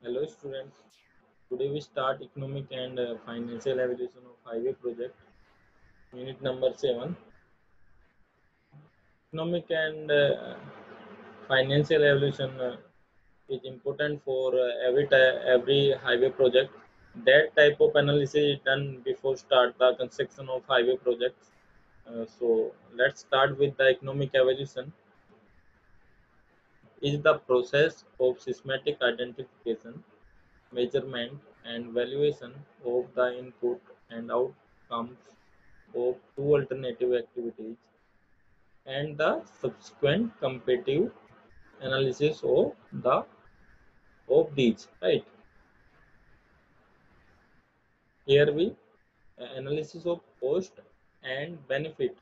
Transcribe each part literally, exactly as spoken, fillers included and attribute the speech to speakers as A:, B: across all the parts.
A: Hello students, today we start economic and uh, financial evaluation of highway project, unit number seven. Economic and uh, financial evaluation uh, is important for uh, every every highway project. That type of analysis is done before start the construction of highway projects. Uh, so let's start with the economic evaluation. Is the process of systematic identification, measurement, and valuation of the input and outcomes of two alternative activities and the subsequent comparative analysis of the of these. Right here we uh, analysis of cost and benefit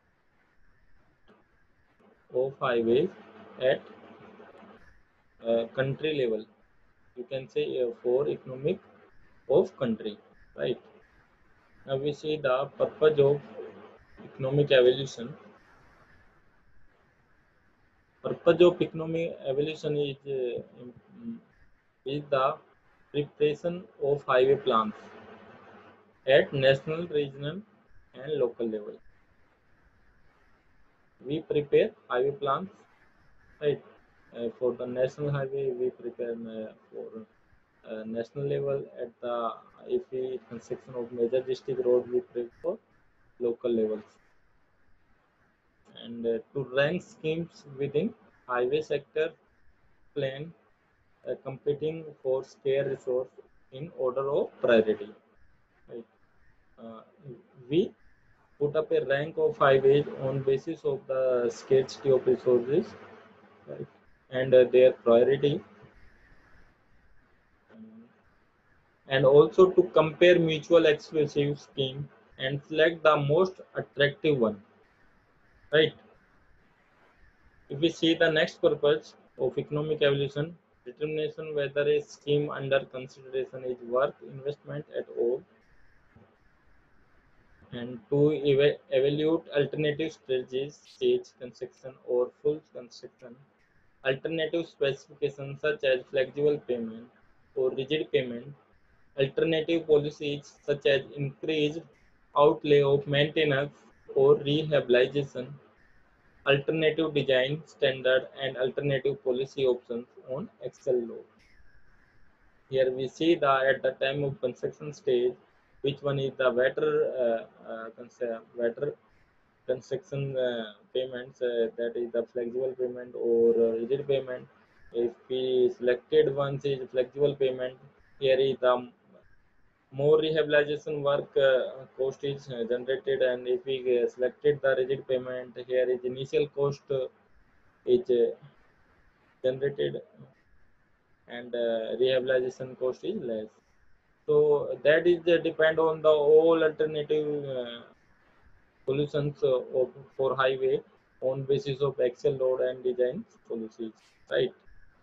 A: of highways at uh, country level. You can say uh, for economic of country. Right now we see the purpose of economic evaluation. Purpose of economic evaluation is uh, im- is the preparation of highway plans at national, regional, and local level. We prepare highway plans, right? Uh, for the national highway, we prepare uh, for uh, national level. At the if we construction of major district road, we prepare for local levels. And uh, to rank schemes within highway sector plan, uh, competing for scarce resource in order of priority. Right? Uh, we put up a rank of highways on basis of the scarcity of resources, right, and uh, their priority, um, and also to compare mutual exclusive scheme and select the most attractive one. Right. If we see the next purpose of economic evaluation, determination whether a scheme under consideration is worth investment at all, and to eva- evaluate alternative strategies, stage construction or full construction. Alternative specifications such as flexible payment or rigid payment, alternative policies such as increased outlay of maintenance or rehabilitation, alternative design standard, and alternative policy options on Excel law. Here we see that at the time of construction stage, which one is the better uh, uh, conce- better construction uh, payments, uh, that is the flexible payment or uh, rigid payment. If we selected once is flexible payment, here is the more rehabilitation work uh, cost is uh, generated, and if we uh, selected the rigid payment, here is initial cost uh, is uh, generated, and uh, rehabilitation cost is less. So that is uh, depend on the all alternative uh, solutions uh, of, for highway on basis of Excel load and design policies, right?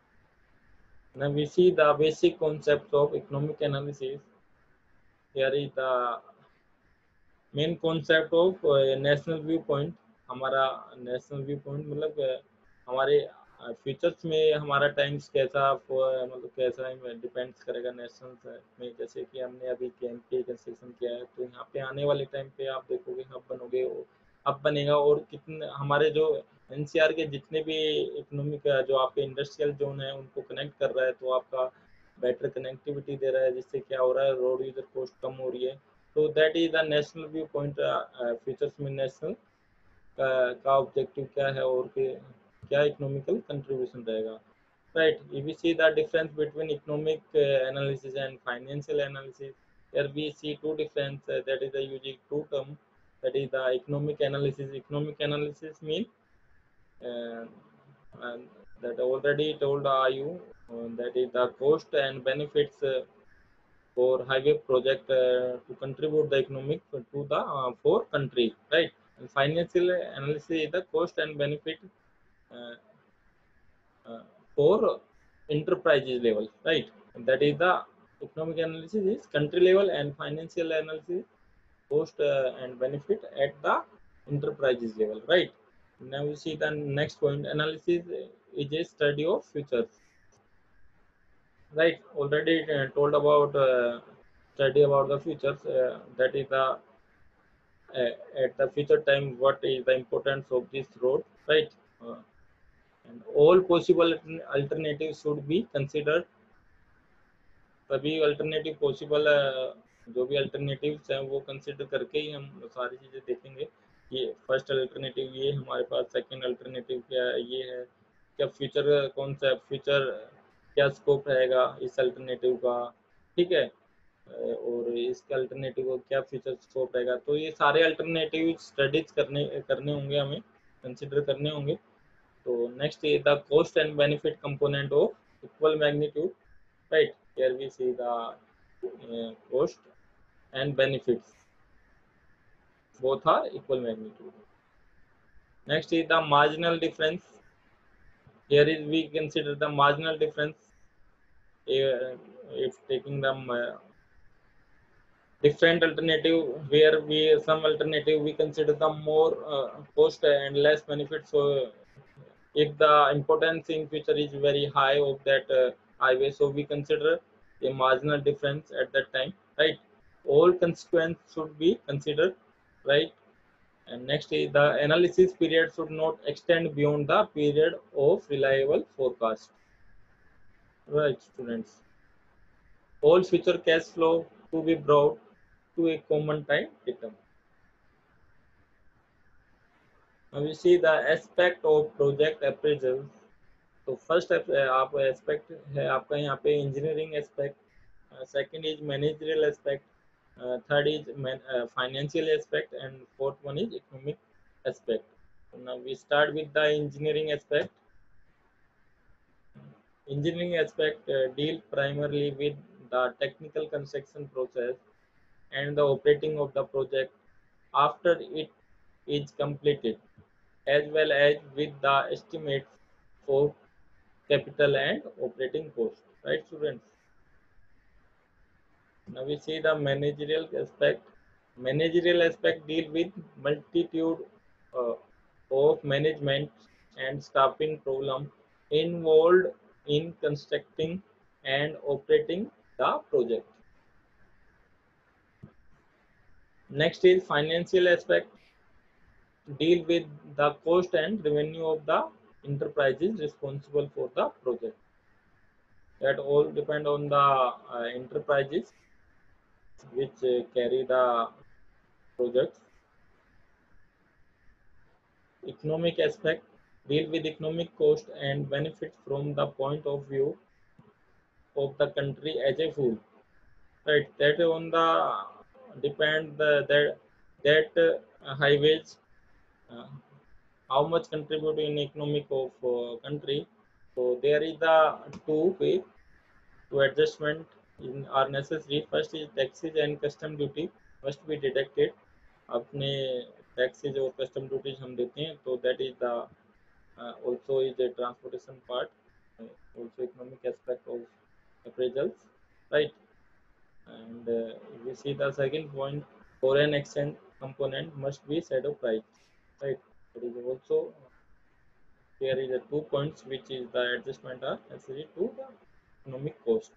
A: Now we see the basic concepts of economic analysis. Here is the main concept of national view point. हमारा national view point मतलब अ, हमारे futures में हमारा times कैसा फ- मतलब कैसा डिपेंड्स करेगा नेशनल में. जैसे कि हमने अभी केएमपी कंस्ट्रक्शन किया है, तो यहाँ पे आने वाले टाइम पे आप देखोगे हब बनोगे, हब बनेगा, और कितने हमारे जो एनसीआर के जितने भी इकोनॉमिक जो आपके इंडस्ट्रियल जोन है उनको कनेक्ट कर रहा है, तो आपका बेटर कनेक्टिविटी दे रहा है, जिससे क्या हो रहा है, रोड यूजर कॉस्ट कम हो रही है. तो that is the national view point. Futures में नेशनल का ऑब्जेक्टिव क्या है और के, क्या इकोनॉमिकल कंट्रीब्यूशन रहेगा. Right, if we see the difference between economic uh, analysis and financial analysis, here we see two difference, uh, that is the using two term, that is the economic analysis. Economic analysis mean uh, and that already told uh, you, uh, that is the cost and benefits uh, for highway project uh, to contribute the economic to the uh, for country, right? And financial analysis is the cost and benefit uh, uh, for enterprises level, right? And that is the economic analysis is country level, and financial analysis cost uh, and benefit at the enterprises level, right? Now we see the next point. Analysis is a study of futures, right? Already uh, told about uh, study about the futures. Uh, that is the uh, at the future time what is the importance of this road, right? Uh, and all possible alternatives should be considered. सभी alternative possible जो भी alternatives हैं वो consider करके ही हम सारी चीज़ें देखेंगे कि फर्स्ट अल्टरनेटिव ये हमारे पास, सेकंड अल्टरनेटिव क्या है, ये है क्या, फ्यूचर कौन सा फ्यूचर क्या स्कोप रहेगा इस अल्टरनेटिव का, ठीक है, और इसके अल्टरनेटिव को क्या फ्यूचर स्कोप रहेगा। तो ये सारे अल्टरनेटिव स्टडीज करने करने होंगे, हमें कंसिडर करने होंगे। तो next is the cost and benefit component of equal magnitude, right? Here we see the uh, cost and benefits, both are equal magnitude. Next is the marginal difference. Here is we consider the marginal difference uh, if taking the uh, different alternative, where we some alternative we consider the more uh, cost and less benefit. So if the importance in future is very high of that uh, highway, so we consider a marginal difference at that time, right? All consequences should be considered, right? And next is the analysis period should not extend beyond the period of reliable forecast, right students? All future cash flow to be brought to a common time item. Now we see the aspect of project appraisal. तो first आप aspect है आपका यहाँ पे engineering aspect, second is managerial aspect, third is financial aspect, and fourth one is economic aspect. Now we start with the engineering aspect. Engineering aspect uh, deal primarily with the technical construction process and the operating of the project after it is completed, as well as with the estimates for capital and operating cost, right students? Now we see the managerial aspect. Managerial aspect deal with multitude uh, of management and staffing problem involved in constructing and operating the project. Next is financial aspect, deal with the cost and revenue of the enterprises responsible for the project. That all depend on the uh, enterprises which uh, carry the projects. Economic aspect, deal with economic cost and benefits from the point of view of the country as a whole. Right, that on the depend the that that uh, highways uh, how much contribute in economic of uh, country. So there is the two way to adjustment in are necessary. First is taxes and custom duty must be deducted. अपने taxes और custom duties हम देते हैं, तो that is the uh, also is a transportation part, uh, also economic aspect of appraisals, right? And uh, we see the second point, foreign exchange component must be set up right, right? It is also there is a two points which is the adjustment are necessary to the economic cost.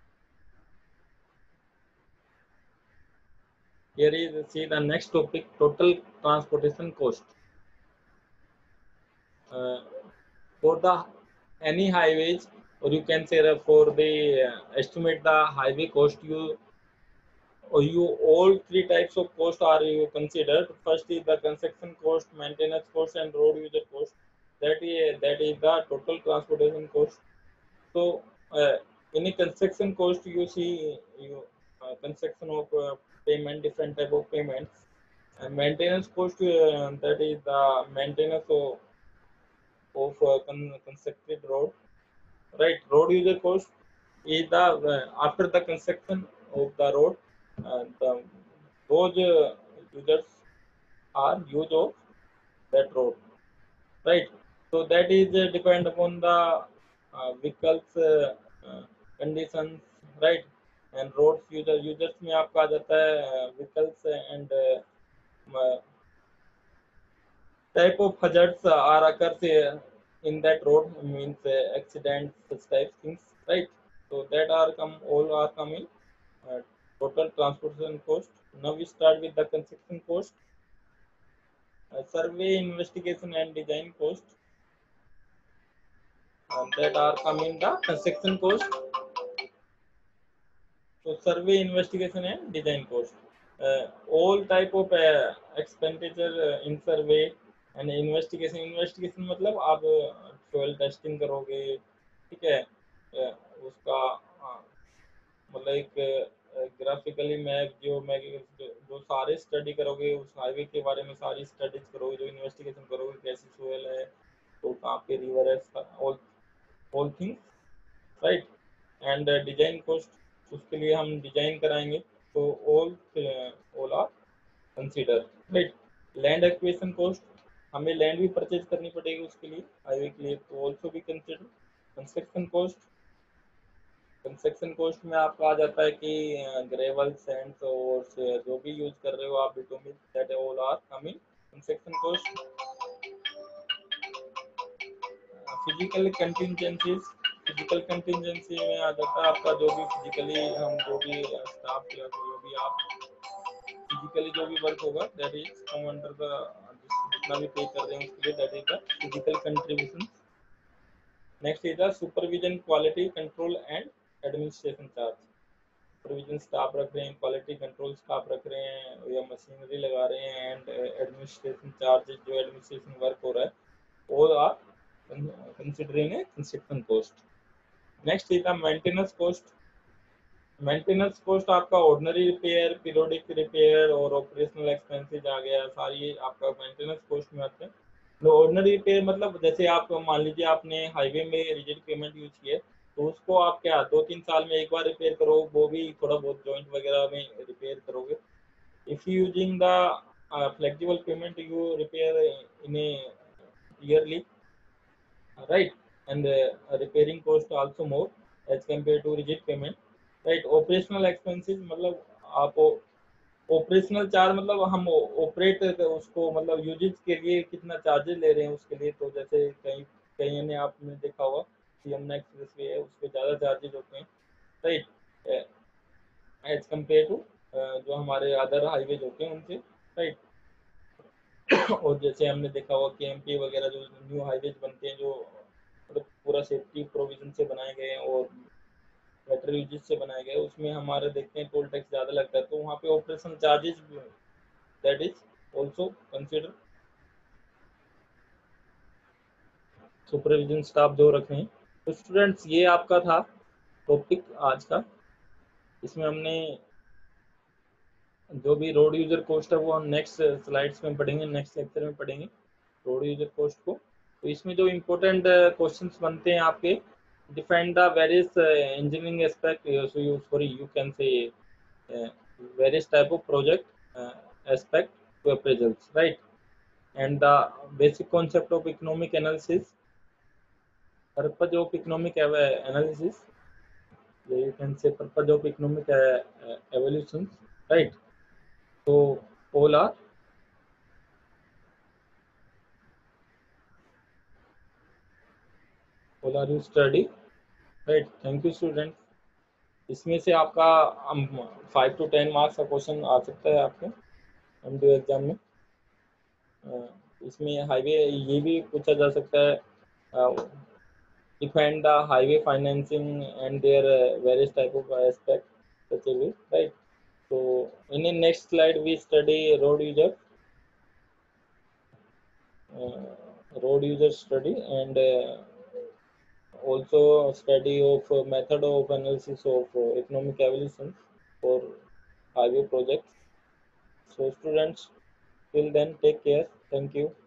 A: Here is see the next topic, total transportation cost. Uh, for the any highways, or you can say that for the uh, estimate the highway cost, you or you all three types of cost are you considered. First is the construction cost, maintenance cost, and road user cost. That is that is the total transportation cost. So uh, in a construction cost, you see you uh, construction of uh, payment, different type of payments, and maintenance cost, uh, that is the maintenance of of uh, con- constructed road, right? Road user cost is the uh, after the construction of the road, uh, the those uh, users are use of that road, right? So that is uh, depend upon the uh, vehicles uh, uh, conditions, right? And roads user users में आपका आ जाता है vehicles and uh, type of hazards are occurs in that road, means uh, accidents, such type things, right? So that are come all are coming uh, total transportation cost. Now we start with the construction cost, uh, survey, investigation, and design cost. Uh, that are coming the construction cost. So survey, investigation, and design cost. Uh, all type of uh, expenditure uh, in survey and investigation. Investigation मतलब आप soil testing करोगे, ठीक है, uh, उसका uh, मतलब एक graphically map जो मैं जो, जो सारे स्टडी करोगे उस हाईवे के बारे में सारी स्टडीज करोगे, जो इन्वेस्टिगेशन करोगे कैसी सोयल है, तो कहाँ पे रिवर है, all all things, right. And design cost, उसके लिए हम डिजाइन कराएंगे, तो all all are consider, right. Land acquisition cost, हमें लैंड भी परचेज करनी पड़ेगी उसके लिए, हाईवे के लिए, तो ऑल्सो भी consider. Construction cost, construction cost में आपका आ जाता है कि ग्रेवल, सैंड और जो भी यूज कर रहे हो आप, bitumen, that all are coming construction cost. Physical contingencies, physical contingency में आ जाता है आपका जो भी फिजिकली हम जो भी स्टाफ या जो भी आप फिजिकली जो भी वर्क होगा, that is come under the, जितना भी पे कर रहे हैं उसके लिए, that is the physical contribution. Next is the supervision, quality control and administration charge. Supervision staff रख रहे हैं, क्वालिटी कंट्रोल स्टाफ रख रहे हैं, या मशीनरी लगा रहे हैं, एंड एडमिनिस्ट्रेशन चार्जेस, जो एडमिनिस्ट्रेशन वर्क हो रहा है, वो are considering a construction cost. Next is the maintenance cost. Maintenance cost आपका ऑर्डिनरी रिपेयर, पीरियोडिक रिपेयर और ऑपरेशनल एक्सपेंसेस आ गया, सारी आपका मेंटेनेंस कॉस्ट में आते हैं। तो ऑर्डिनरी रिपेयर मतलब जैसे आप मान लीजिए आपने हाईवे में रिजिड पेमेंट यूज किया, तो उसको आप क्या दो तीन साल में एक बार रिपेयर करो, वो भी थोड़ा बहुत जॉइंट वगैरह में रिपेयर करोगे। If you using the flexible payment, you repair in a yearly, right, and uh, repairing cost also more as compared to rigid payment, right। operational expenses मतलब आप ऑपरेशनल चार्ज मतलब हम ऑपरेट उसको मतलब usage के लिए कितना चार्जेस ले रहे हैं उसके लिए, तो जैसे कहीं कहीं ने आपने देखा होगा कि यमुना एक्सप्रेस वे है, उस पर ज़्यादा चार्जेस होते हैं, राइट, एज कम्पेयर टू जो हमारे अदर हाईवेज होते हैं उनसे, राइट। और जैसे हमने देखा होगा कि एमपी वगैरह जो न्यू हाईवेज बनते हैं, जो मतलब पूरा सेफ्टी प्रोविजन से बनाए गए हैं और बेटर यूजेस से बनाए गए, उसमें हमारे देखते हैं टोल टैक्स ज़्यादा लगता है, तो वहाँ पे operation charges that is also consider. Supervision staff जो रखे हैं। तो स्टूडेंट्स ये आपका था टॉपिक आज का, इसमें हमने जो भी रोड यूजर कॉस्ट है वो हम नेक्स्ट स्लाइड्स में पढ़ेंगे, नेक्स्ट लेक्चर में पढ़ेंगे रोड यूजर कॉस्ट को। तो इसमें जो इम्पोर्टेंट क्वेश्चंस बनते हैं आपके, define the various uh, engineering aspect, uh, so you sorry you can say uh, various type of project uh, aspect to appraisals, right, and the basic concept of economic analysis, purpose of economic analysis, you can say purpose of economic uh, uh, evaluations, right, so all are all are you study, right। thank you students। इसमें से आपका five to ten marks का question आ सकता है आपके MDO exam में। इसमें हाईवे ये भी पूछा जा सकता है, define the highway financing and their various type of aspect such a way, right। so in the next slide we study road user uh, road user study, and uh, also study of uh, method of analysis of uh, economic evaluation for highway projects। So students, till then take care, thank you।